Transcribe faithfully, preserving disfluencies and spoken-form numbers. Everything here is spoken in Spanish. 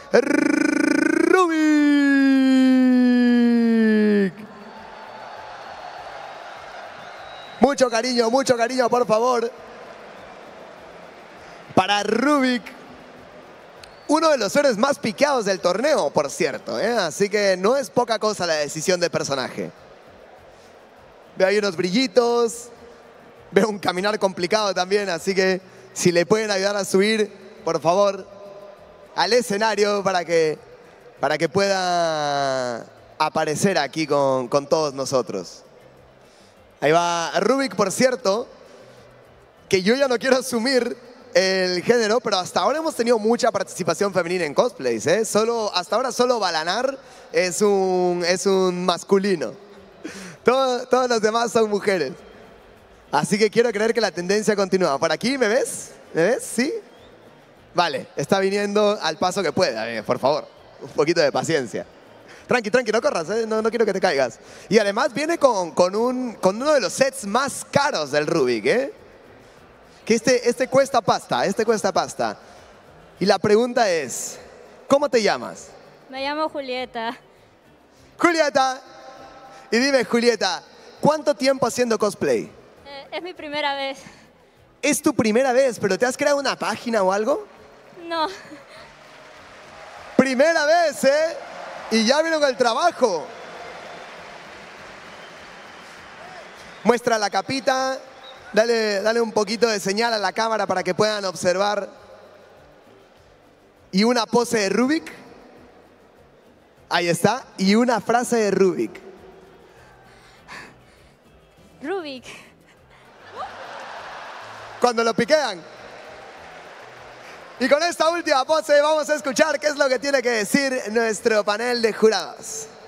Rubik. Mucho cariño, mucho cariño, por favor. Para Rubik. Uno de los héroes más piqueados del torneo, por cierto, ¿eh? Así que no es poca cosa la decisión de personaje. Veo ahí unos brillitos. Veo un caminar complicado también, así que si le pueden ayudar a subir, por favor, al escenario para que, para que pueda aparecer aquí con, con todos nosotros. Ahí va Rubik, por cierto, que yo ya no quiero asumir el género, pero hasta ahora hemos tenido mucha participación femenina en cosplays, ¿eh? Solo, hasta ahora solo Balanar es un, es un masculino. Todo, todos los demás son mujeres. Así que quiero creer que la tendencia continúa. ¿Por aquí me ves? ¿Me ves? ¿Sí? Vale, está viniendo al paso que puede, por favor. Un poquito de paciencia. Tranqui, tranqui, no corras, ¿eh? no, no quiero que te caigas. Y además viene con, con, un, con uno de los sets más caros del Rubik, ¿eh? Que este, este cuesta pasta, este cuesta pasta. Y la pregunta es, ¿cómo te llamas? Me llamo Julieta. Julieta. Y dime, Julieta, ¿cuánto tiempo haciendo cosplay? Eh, es mi primera vez. Es tu primera vez, pero ¿te has creado una página o algo? No. Primera vez, ¿eh? Y ya vino con el trabajo. Muestra la capita. Dale, dale un poquito de señal a la cámara para que puedan observar. Y una pose de Rubik. Ahí está. Y una frase de Rubik. Rubik. Cuando lo piquean. Y con esta última pose vamos a escuchar qué es lo que tiene que decir nuestro panel de jurados.